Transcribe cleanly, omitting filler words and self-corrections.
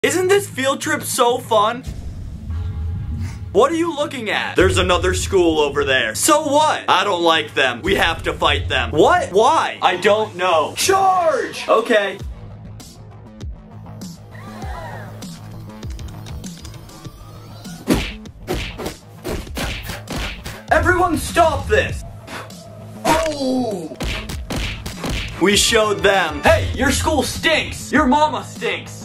Isn't this field trip so fun? What are you looking at? There's another school over there. So what? I don't like them. We have to fight them. What? Why? I don't know. Charge! Okay. Everyone stop this! Oh! We showed them. Hey, your school stinks! Your mama stinks!